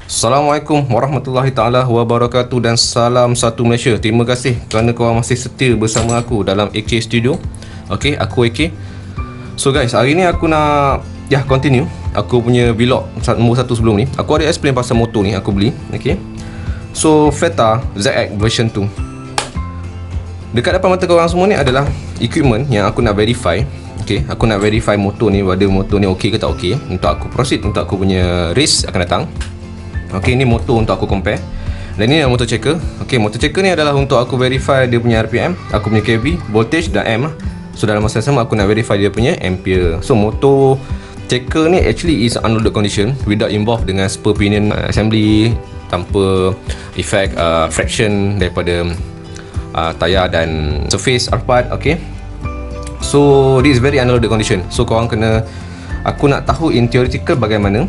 Assalamualaikum warahmatullahi taala wabarakatuh dan salam satu Malaysia. Terima kasih kerana korang masih setia bersama aku dalam AK Studio. Okey, aku AK. So guys, hari ni aku nak continue aku punya vlog nombor 1 sebelum ni. Aku ada explain pasal motor ni aku beli. Okey. So Fleta ZX version 2. Dekat depan mata korang semua ni adalah equipment yang aku nak verify. Okey, aku nak verify motor ni, whether motor ni okey ke tak okey untuk aku proceed untuk aku punya race akan datang. Okey, ni motor untuk aku compare. Dan ni motor checker. Okey, motor checker ni adalah untuk aku verify dia punya RPM, aku punya kV, voltage dan M. So dalam masa yang sama aku nak verify dia punya ampere. So motor checker ni actually is unloaded condition without involved dengan spur pinion assembly, tanpa effect fraction daripada tayar dan surface part. Okey. So this is very unloaded condition. So korang kena, aku nak tahu in theoretical bagaimana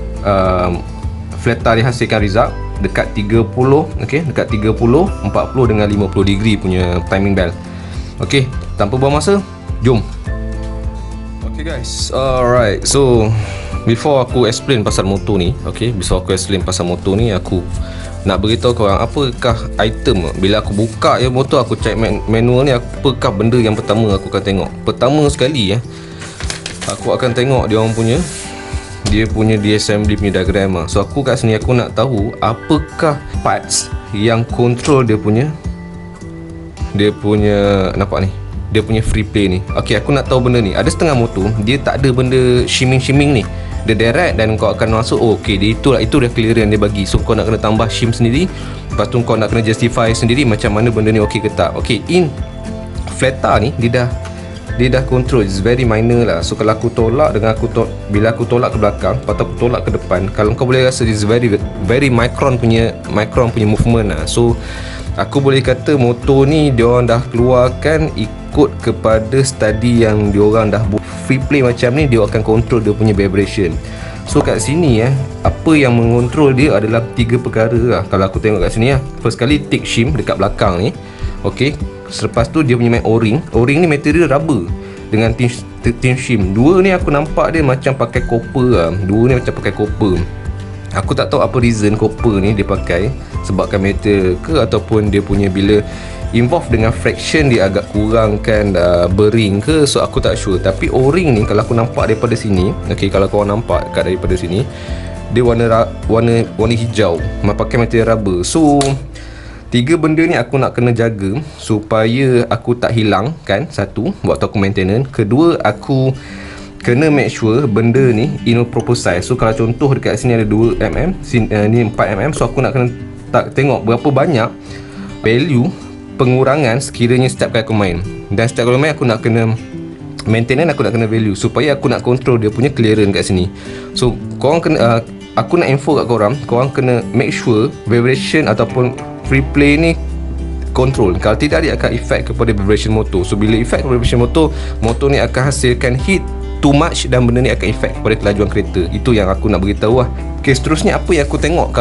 Fleta dia hasilkan result dekat 30, okey, dekat 30, 40 dengan 50 degree punya timing bell. Okey, tanpa buang masa, jom. Okay guys, alright. So before aku explain pasal motor ni, okay, before aku explain pasal motor ni, aku nak beritahu korang apakah item bila aku buka motor, aku check manual ni, apakah benda yang pertama aku akan tengok. Pertama sekali aku akan tengok dia punya diassembly punya diagram. So aku kat sini aku nak tahu apakah parts yang control dia punya nampak ni, dia punya free play ni. Okey, aku nak tahu benda ni. Ada setengah motor dia tak ada benda shimming ni, dia direct dan kau akan masuk, okey, dia itu dah clearance dia bagi. So kau nak kena tambah shim sendiri, lepas tu kau nak kena justify sendiri macam mana benda ni okey ke tak. Okey, in Fleta ni dia dah control, it's very minor lah. So kalau aku tolak dengan bila aku tolak ke belakang, lepas tu aku tolak ke depan, kalau kau boleh rasa it's very micron punya movement lah. So aku boleh kata motor ni diorang dah keluarkan ikut kepada study yang diorang dah buat. Free play macam ni dia akan control dia punya vibration. So kat sini apa yang mengontrol dia adalah 3 perkara lah. Kalau aku tengok kat sini first kali tick shim dekat belakang ni. Okey, selepas tu dia punya O-ring ni material rubber dengan thin shim. Dua ni aku nampak dia macam pakai copper lah. Dua ni macam pakai copper. Aku tak tahu apa reason copper ni dia pakai, sebabkan metal ke ataupun dia punya bila involve dengan fraction dia agak kurangkan bearing ke. So aku tak sure. Tapi O-ring ni kalau aku nampak daripada sini, okey, kalau kau nampak daripada sini, dia warna hijau, pakai material rubber. So 3 benda ni aku nak kena jaga supaya aku tak hilang kan. Satu, waktu aku maintenance. Kedua, aku kena make sure benda ni in a proper size. So kalau contoh dekat sini ada 2mm, ni 4mm. So aku nak kena tengok berapa banyak value pengurangan sekiranya setiap kali aku main. Dan setiap kali main aku nak kena maintenance, aku nak kena value supaya aku nak control dia punya clearance kat sini. So korang kena aku nak info kat korang kena make sure vibration ataupun free play ni control. Kalau tidak, dia akan effect kepada vibration motor. So bila effect kepada vibration motor ni akan hasilkan heat too much dan benda ni akan effect kepada kelajuan kereta. Itu yang aku nak beritahu lah. Okay, seterusnya apa yang aku tengok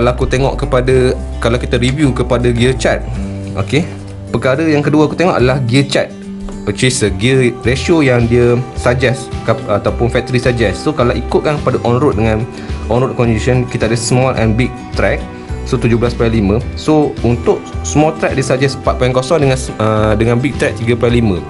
kalau kita review kepada gear chart. Okay, perkara yang kedua aku tengok adalah gear chart, which is a gear ratio yang dia suggest ataupun factory suggest. So kalau ikutkan pada on road condition, kita ada small and big track. So 17/5. So untuk small track dia suggest 4.0 dengan big track 3/5.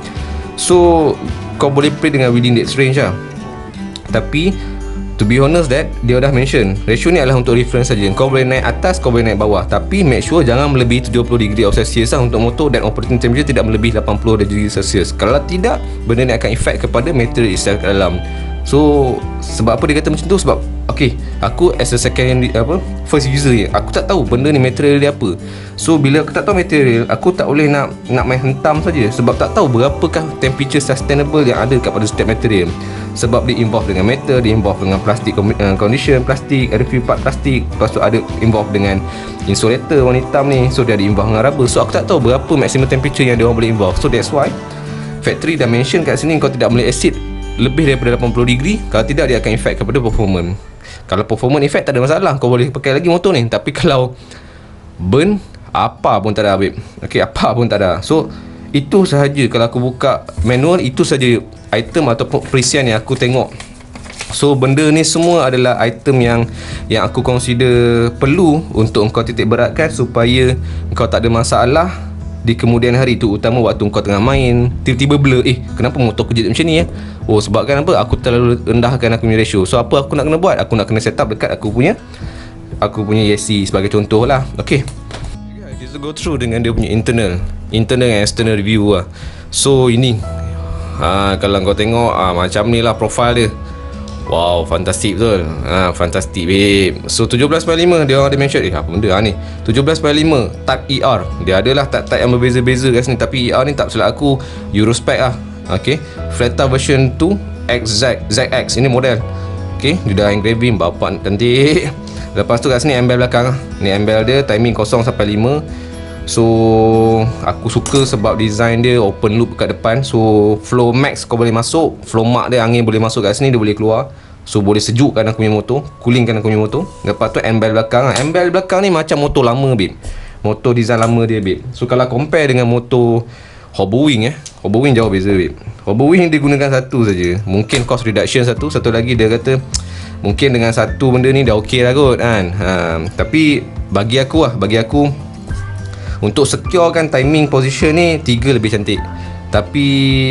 So kau boleh play dengan within that range lah. Tapi to be honest that dia dah mention ratio ni adalah untuk reference saja. Kau boleh naik atas, kau boleh naik bawah, tapi make sure jangan melebihi 70 degree Celsius lah untuk motor, dan operating temperature tidak melebihi 80 degree Celsius. Kalau tidak, benda ni akan effect kepada material itself kat dalam. So sebab apa dia kata macam tu? Sebab okay, aku as a first user je, aku tak tahu benda ni material dia apa. So bila aku tak tahu material, aku tak boleh nak main hentam saja, sebab tak tahu berapakah temperature sustainable yang ada pada setiap material. Sebab dia involve dengan metal, dia involve dengan plastik condition, plastik, ada few part plastik, lepas tu ada involve dengan insulator warna hitam ni. So dia ada involve dengan rubber. So aku tak tahu berapa maximum temperature yang dia orang boleh involve. So that's why factory dah mention kat sini kau tidak boleh exceed lebih daripada 80 degree. Kalau tidak, dia akan effect kepada performance. Kalau performance effect tak ada masalah, kau boleh pakai lagi motor ni. Tapi kalau burn, apa pun tak ada, babe. Okay, apa pun tak ada. So itu sahaja. Kalau aku buka manual, itu saja item ataupun perisian yang aku tengok So benda ni semua adalah item yang aku consider perlu untuk engkau titik beratkan supaya engkau tak ada masalah di kemudian hari tu, utama waktu engkau tengah main tiba-tiba blur, kenapa motor aku jadi macam ni Oh sebabkan apa, aku terlalu rendahkan aku punya ratio. So apa aku nak kena buat, aku nak kena set up dekat aku punya ESC sebagai contoh lah. Okay, kita go through dengan dia punya internal and external review lah. So ini kalau kau tengok macam ni lah profile dia. Wow, fantastic betul. Fantastic babe. So 17.5 dia orang ada mention apa benda ni. 17.5 type ER. Dia adalah type yang berbeza-beza kat sini, tapi ER ni tak silap aku Eurospec lah. Okay, Fleta version 2 ZX ini model. Okay, dia dah engraving bapak cantik. Lepas tu kat sini embel belakang. Ni embel dia timing 0 sampai 5. So aku suka sebab design dia open loop kat depan. So flow max kau boleh masuk, flow mark dia angin boleh masuk kat sini, dia boleh keluar. So boleh sejukkan aku punya motor, coolingkan aku punya motor. Lepas tu embel belakang. Embel belakang ni macam motor lama babe, motor design lama dia babe. So kalau compare dengan motor Hobbywing Hobbywing jauh beza babe. Hobbywing dia gunakan satu saja, mungkin cost reduction satu lagi dia kata mungkin dengan satu benda ni dah okey lah kot kan. Tapi bagi aku untuk securekan timing position ni 3 lebih cantik. Tapi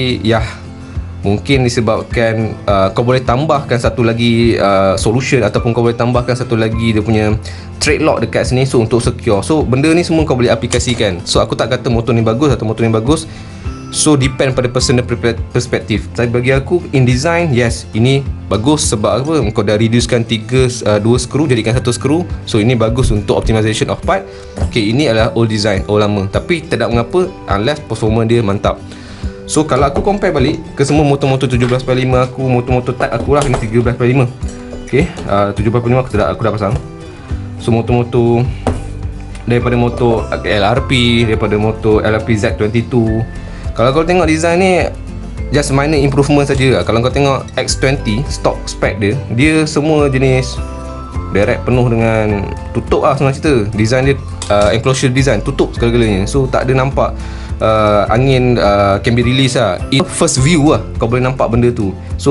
mungkin disebabkan kau boleh tambahkan satu lagi solution, ataupun kau boleh tambahkan satu lagi dia punya thread lock dekat sini, so untuk secure. So benda ni semua kau boleh aplikasikan. So aku tak kata motor ni bagus atau motor ni bagus. So depend pada personal perspektif. Tapi bagi aku in design, yes, ini bagus sebab apa? Kau dah reducekan 2 skru jadikan 1 skru. So ini bagus untuk optimization of part. Okay, ini adalah old design, old lama. Tapi tidak mengapa unless performance dia mantap. So kalau aku compare balik ke semua motor-motor 17.5 aku, motor-motor type aku lah, ini 13.5. Okay, 17.5 aku dah pasang. So motor-motor daripada motor LRP, daripada motor LRP Z22, kalau kau tengok design ni just minor improvement saja. Kalau kau tengok X20 stock spec dia semua jenis direct penuh dengan tutup lah senang cerita. Design dia enclosure design, tutup segala-galanya. So tak ada nampak angin can be release lah. First view lah kau boleh nampak benda tu. So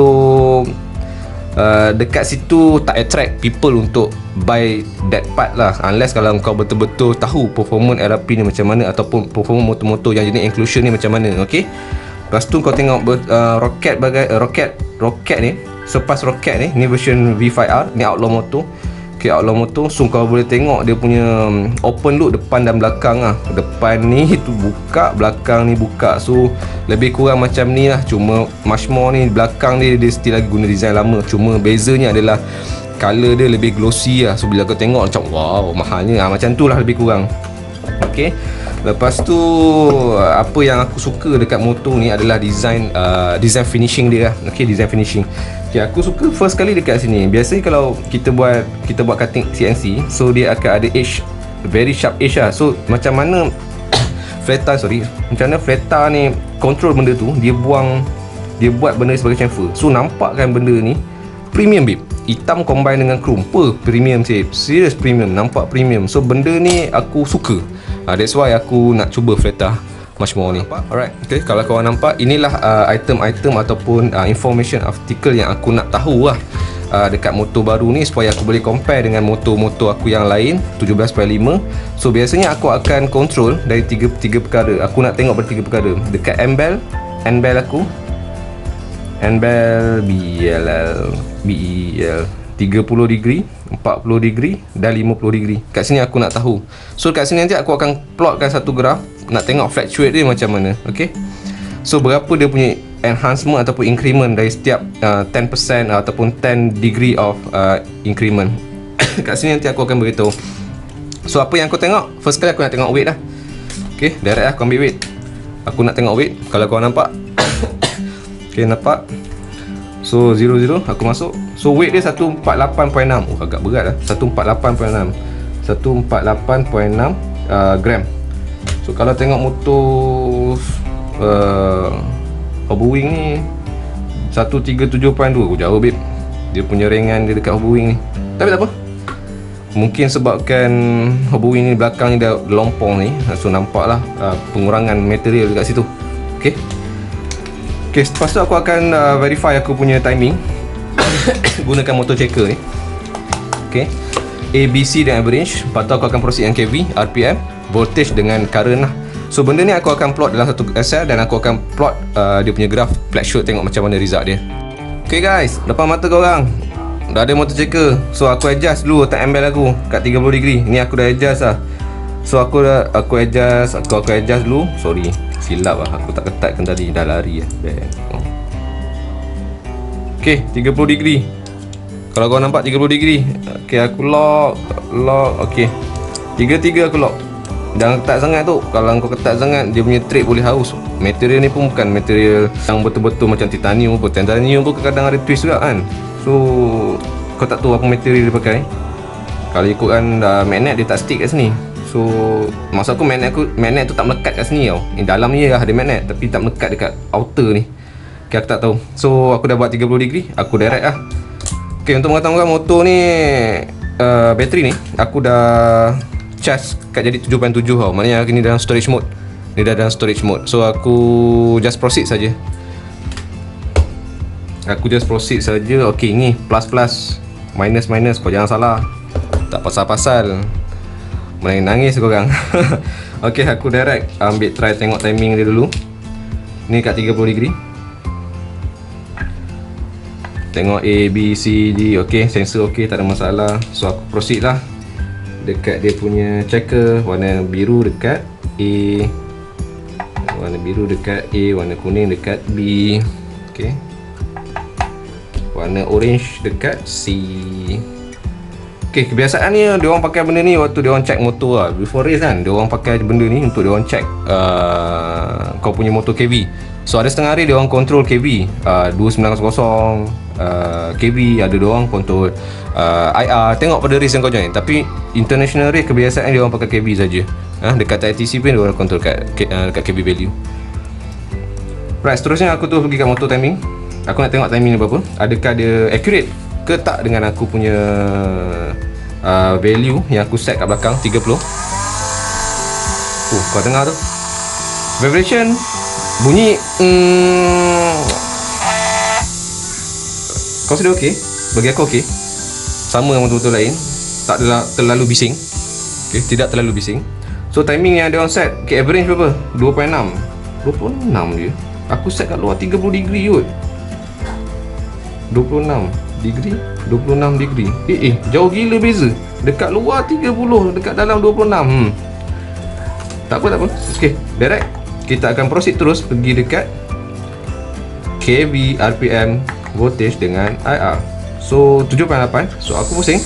dekat situ tak attract people untuk buy that part lah, unless kalau kau betul-betul tahu performance LRP ni macam mana, ataupun performance motor-motor yang jenis enclosure ni macam mana. Okay, lepas tu kau tengok rocket ni, Surpass Rocket ni version V5R, ni outlaw motor. Okay, outlaw motor. So kau boleh tengok dia punya open loop depan dan belakang lah. Depan ni tu buka, belakang ni buka. So lebih kurang macam ni lah. Cuma much more ni belakang ni dia still lagi guna design lama. Cuma bezanya adalah color dia lebih glossy lah. So bila kau tengok macam wow, mahalnya macam tu lah lebih kurang. Okay, lepas tu apa yang aku suka dekat motor ni adalah design finishing dia lah. Okay, design finishing. Okay, aku suka first kali dekat sini. Biasanya kalau kita buat cutting CNC, so dia akan ada edge, very sharp edge lah. So macam mana Fleta ni control benda tu, dia buat benda sebagai chamfer. So nampakkan benda ni premium babe. Hitam combine dengan chrome, premium sih. Serious premium, nampak premium. So benda ni aku suka. That's why aku nak cuba Fleta much more ni. Alright, okay, kalau korang nampak, inilah item-item ataupun information artikel yang aku nak tahu lah dekat motor baru ni, supaya aku boleh compare dengan motor-motor aku yang lain 17.5. So biasanya aku akan control dari tiga perkara. Aku nak tengok pada 3 perkara. Dekat embel aku, embel BEL 30 degree, 40 degree dan 50 degree. Kat sini aku nak tahu. So kat sini nanti aku akan plotkan satu graf, nak tengok fluctuate dia macam mana. Okay, so berapa dia punya enhancement ataupun increment dari setiap 10% ataupun 10 degree of increment. Kat sini nanti aku akan beritahu. So apa yang aku tengok, first kali aku nak tengok weight lah. Okay, direct lah aku ambil weight. Aku nak tengok weight. Kalau korang nampak okay, nampak. So 00 aku masuk. So weight dia 148.6. Oh agak berat lah, 148.6 gram. So kalau tengok motor Hobbywing ni 137.2, jauh babe. Dia punya ringan dia dekat Hobbywing ni. Tapi tak apa, mungkin sebabkan Hobbywing ni belakang ni dah lompong ni, so nampak lah pengurangan material dekat situ. Okay, lepas tu aku akan verify aku punya timing. gunakan motor checker ni. Okay, ABC dan average. Lepas tu aku akan proceed dengan kV, RPM, voltage dengan current lah. So benda ni aku akan plot dalam satu Excel, dan aku akan plot dia punya graph flat shoot, tengok macam mana result dia. Okay guys, depan mata korang dah ada motor checker. So aku adjust dulu letak MBL aku kat 30 degree. Ni aku dah adjust lah. So aku adjust dulu. Sorry, silap lah, aku tak ketatkan tadi, dah lari lah. Okay, 30 degree. Kalau kau nampak 30 degree. Okay, aku lock. Okay, 33 aku lock. Jangan ketat sangat tu. Kalau kau ketat sangat, dia punya trade boleh haus. Material ni pun bukan material yang betul-betul macam titanium pun. Titanium pun kadang ada twist juga kan. So kau tak tahu apa material dia pakai. Kalau ikutkan magnet, dia tak stick kat sini. So maksud aku magnet tu tak melekat kat sini tau. Dalam ni lah ada magnet, tapi tak melekat dekat outer ni. Okay, aku tak tahu. So aku dah buat 30 degree, aku direct lah. Okay, untuk mengetahui motor ni bateri ni aku dah charge kat jadi 7.7 tau. Maknanya ni dalam storage mode. Ni dah dalam storage mode. So aku just proceed saja. Okay, ni plus minus kau jangan salah. Tak pasal-pasal. Menangis korang. Okay, aku direct ambil try tengok timing dia dulu. Ni kat 30 degree. Tengok A, B, C, D. Okay, sensor okay, tak ada masalah. So aku proceed lah. Dekat dia punya checker, warna biru dekat A, warna biru dekat A, warna kuning dekat B. Okay, warna orange dekat C. Okay, kebiasaan ni dia orang pakai benda ni waktu dia orang check motor lah. Before race kan, dia orang pakai benda ni untuk dia orang check kau punya motor KV. So ada setengah hari dia orang control KV 2900 KV, ada dia orang control IR. Tengok pada race yang kau join. Tapi international race kebiasaan dia orang pakai KV saja. Dekat ITC pun dia orang control kat KV value. Right, seterusnya aku tu pergi kat motor timing. Aku nak tengok timing ni berapa. Adakah dia accurate ke tak dengan aku punya value yang aku set kat belakang 30. Kau dengar tu vibration bunyi. Kau sudah okey? Bagi aku okey. Sama dengan motor-motor lain, tak terlalu bising. Okey, tidak terlalu bising. So timing yang dia on set, okay, average berapa? 2.6 dia. Aku set kat luar 30 degree kot. 26 degree. Jauh gila beza. Dekat luar 30, dekat dalam 26. Tak apa. Okey, direct. Kita akan proceed terus pergi dekat KV, RPM, voltage dengan IR. So 7.8. So aku pusing.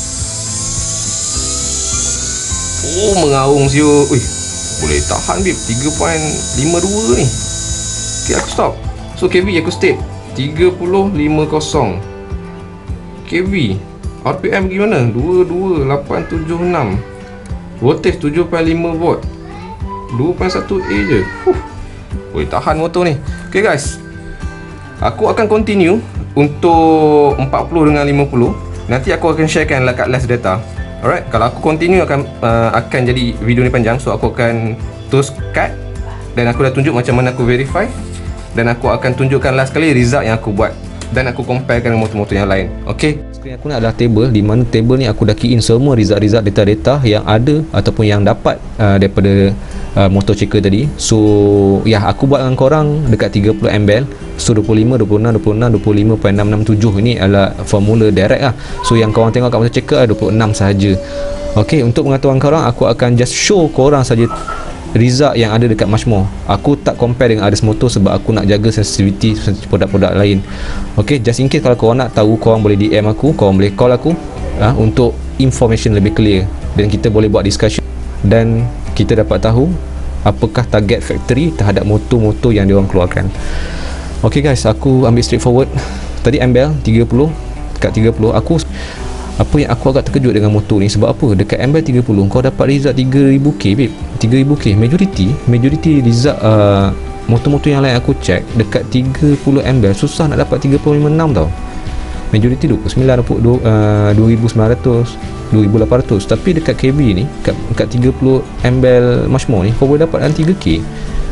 Mengaung siu. Boleh tahan bib 3.52 ni. Okay, aku stop. So KV aku state 3050. KV, RPM gimana? 22876. Voltage 7.5 volt. 2.1A je. Boleh tahan motor ni. Okay guys, aku akan continue untuk 40 dengan 50. Nanti aku akan sharekan kat last data. Alright, kalau aku continue akan jadi video ni panjang. So aku akan terus cut. Dan aku dah tunjuk macam mana aku verify. Dan aku akan tunjukkan last kali result yang aku buat. Dan aku comparekan dengan motor-motor yang lain. Okay, screen aku ni adalah table, di mana table ni aku dah key in semua result-result data-data yang ada ataupun yang dapat daripada motor checker tadi. So ya, aku buat dengan korang dekat 30 MBL. So 25, 26, 26, 25.667. Ini adalah formula direct lah. So yang korang tengok kat motor checker 26 sahaja. Okay, untuk pengetahuan korang, aku akan just show korang saja result yang ada dekat Muchmore. Aku tak compare dengan others motor sebab aku nak jaga sensitivity produk-produk lain. Okay, just in case kalau korang nak tahu, korang boleh DM aku, korang boleh call aku untuk information lebih clear. Dan kita boleh buat discussion dan kita dapat tahu apakah target factory terhadap motor-motor yang diorang keluarkan. Okay guys, aku ambil straightforward. Tadi MBL 30, kat 30 aku apa yang aku agak terkejut dengan motor ni, sebab apa? Dekat MBL 30 kau dapat result 3000k babe. 3000k majority result motor-motor yang lain aku check dekat 30 MBL susah nak dapat 3.56 tau. Majority 2900, 2900, 2800. Tapi dekat KB ni kat 30 MBL Muchmore ni kau boleh dapat dalam 3k.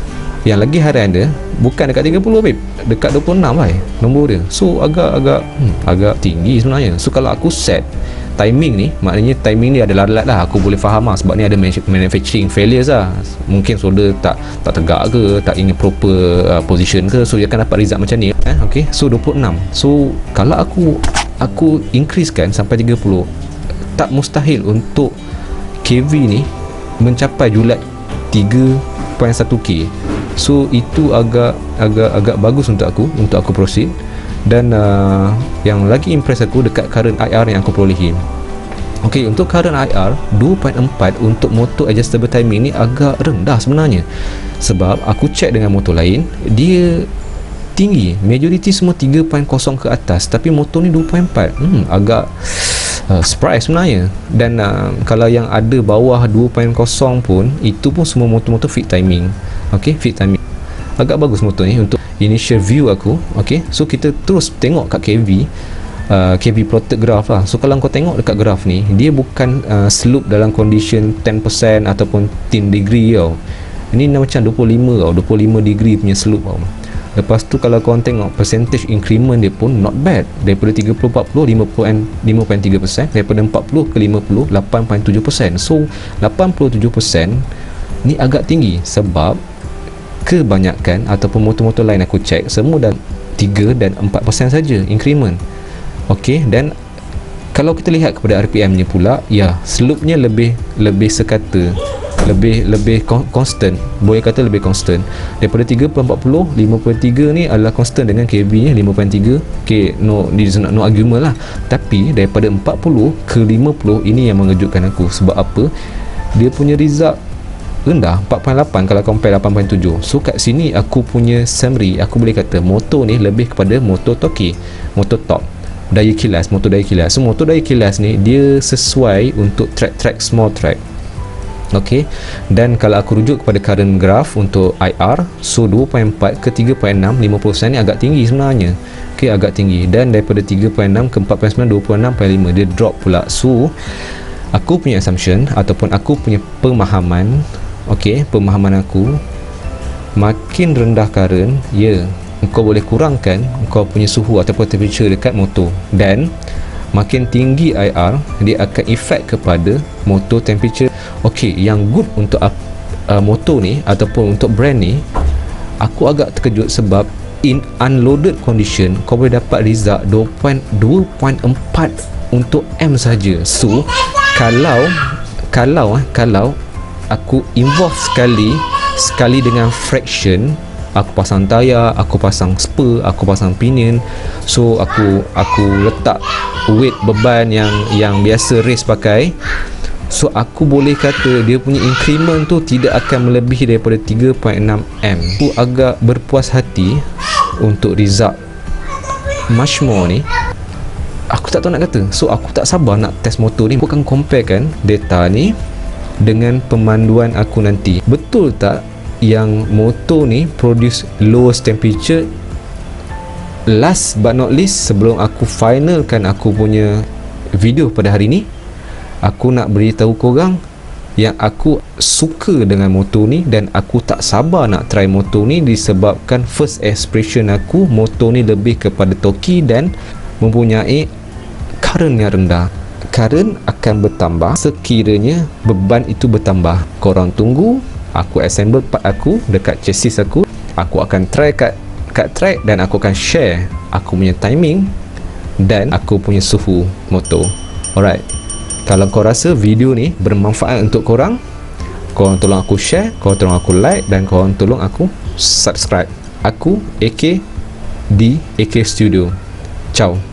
Yang lagi harian dia bukan dekat 30 babe, dekat 26 lah nombor dia. So agak tinggi sebenarnya. So kalau aku set timing ni, maknanya timing ni ada lalat lah, aku boleh faham lah, sebab ni ada manufacturing failures lah. Mungkin solder tak tegak ke, tak in proper position ke, so dia akan dapat result macam ni. Okay, so 26. So kalau aku increasekan sampai 30, tak mustahil untuk KV ni mencapai julat 3.1K. So itu agak bagus untuk aku proceed. Dan yang lagi impress aku dekat current IR yang aku perolehi. Ok, untuk current IR 2.4 untuk motor adjustable timing ni agak rendah sebenarnya. Sebab aku check dengan motor lain, dia tinggi, majority semua 3.0 ke atas, tapi motor ni 2.4. Agak surprise sebenarnya. Dan kalau yang ada bawah 2.0 pun, itu pun semua motor-motor fit timing. Ok, fit timing. Agak bagus motor ni untuk initial view aku. Ok, so kita terus tengok kat KV, KV plotted graph lah. So kalau kau tengok dekat graph ni, dia bukan slope dalam condition 10% ataupun 10 degree tau. Ini macam 25 tau, 25 degree punya slope tau. Lepas tu kalau kau tengok percentage increment dia pun not bad. Daripada 30-40, 5.3%. Daripada 40 ke 50, 8.7%. So 87% ni agak tinggi, sebab kebanyakan ataupun motor-motor lain aku check semua dah 3 dan 4% saja increment. Ok, dan kalau kita lihat kepada RPM nya pula, ya, slope-nya lebih sekata lebih constant, boleh kata lebih constant. Daripada 3.40, 5.3 ni adalah constant dengan KV nya 5.3. ok, no argument lah. Tapi daripada 40 ke 50, ini yang mengejutkan aku. Sebab apa? Dia punya result rendah, 4.8 kalau compare 8.7. So kat sini aku punya summary, aku boleh kata motor ni lebih kepada motor Toki, motor top, daya kilas, motor daya kilas. So motor daya kilas ni dia sesuai untuk track small track. Ok, dan kalau aku rujuk kepada current graph untuk IR, so 2.4 ke 3.6, 50% ni agak tinggi sebenarnya. Ok, agak tinggi. Dan daripada 3.6 ke 4.9, 26.5, dia drop pula. So aku punya assumption ataupun aku punya pemahaman, ok, pemahaman aku, makin rendah current, ya, kau boleh kurangkan kau punya suhu ataupun temperature dekat motor. Dan makin tinggi IR, dia akan efek kepada motor temperature. Ok, yang good untuk motor ni ataupun untuk brand ni, aku agak terkejut sebab in unloaded condition kau boleh dapat result 2.4 untuk M saja. So kalau aku involve sekali dengan fraction, aku pasang tayar, aku pasang spur, aku pasang pinion, so aku letak weight beban yang biasa race pakai, so aku boleh kata dia punya increment tu tidak akan melebihi daripada 3.6 M. Aku agak berpuas hati untuk result much more ni. Aku tak tahu nak kata. So aku tak sabar nak test motor ni. Aku akan comparekan data ni dengan pemanduan aku nanti. Betul tak yang motor ni produce lowest temperature? Last but not least, sebelum aku finalkan aku punya video pada hari ni, aku nak beritahu korang yang aku suka dengan motor ni dan aku tak sabar nak try motor ni disebabkan first expression aku, motor ni lebih kepada torque dan mempunyai current yang rendah. Current akan bertambah sekiranya beban itu bertambah. Korang tunggu aku assemble part aku dekat chassis aku akan try kat track dan aku akan share aku punya timing dan aku punya suhu motor. Alright, kalau kau rasa video ni bermanfaat untuk korang tolong aku share, korang tolong aku like dan korang tolong aku subscribe. Aku AK di AK Studio. Ciao.